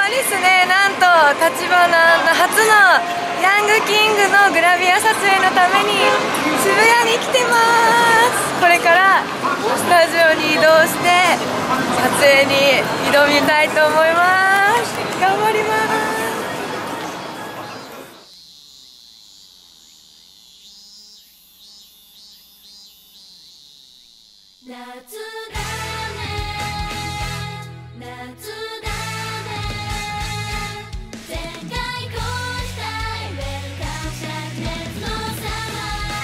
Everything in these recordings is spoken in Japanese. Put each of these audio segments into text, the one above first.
ですね、なんと橘の初のヤングキングのグラビア撮影のために渋谷に来てます。これからスタジオに移動して撮影に挑みたいと思います。頑張ります。夏だね、夏だね、全開こうしたいウェルカム灼熱のサマ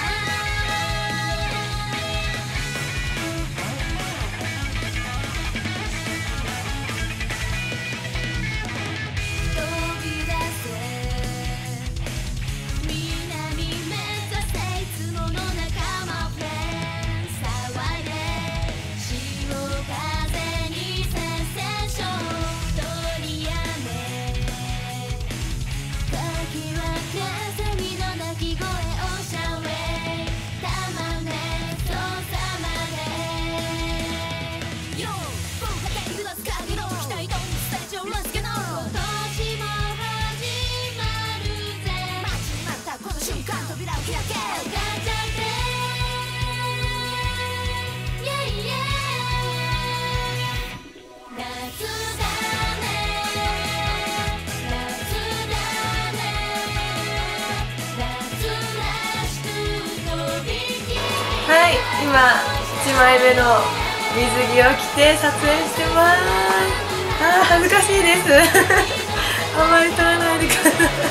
ー、飛び出せ南目指せいつもの仲間フレンド騒いで風にセンセーション取りやめかき分けセミの鳴き声をシャウェイたまねそうさまで Yo! 僕が手下す影の期待とスタジオランスケの今年も始まるぜ待ちに待ったこの瞬間扉を開けガチャで夏だね、夏だね、夏らしく飛び切りはい、今1枚目の水着を着て撮影してます。恥ずかしいですあんまり撮らないでください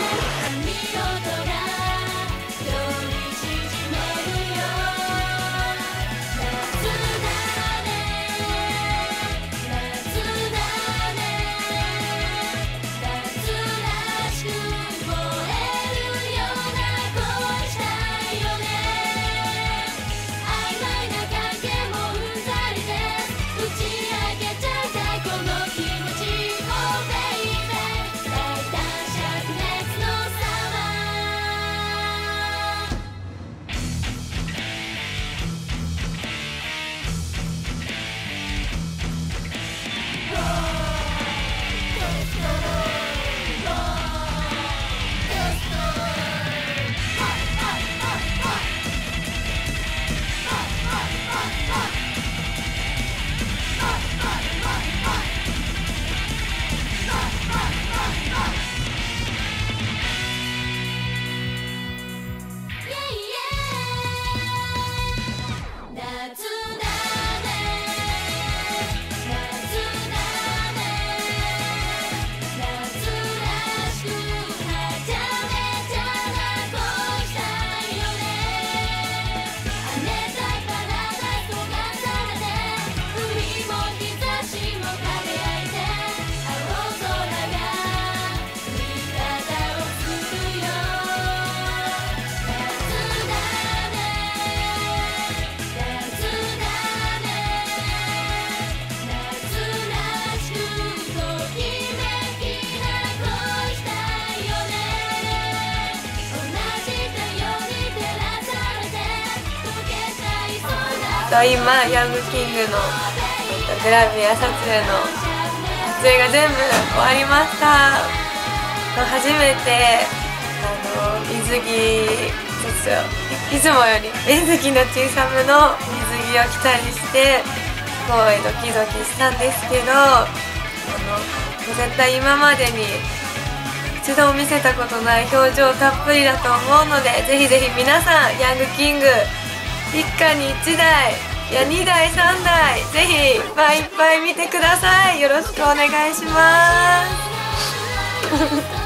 今ヤングキングのグラビア撮影の撮影が全部終わりました。初めて水着いつもより面積の小さめの水着を着たりしてすごいドキドキしたんですけど絶対今までに一度も見せたことない表情たっぷりだと思うので、ぜひぜひ皆さんヤングキング一家に1台いや2台3台ぜひいっぱいいっぱい見てください。よろしくお願いします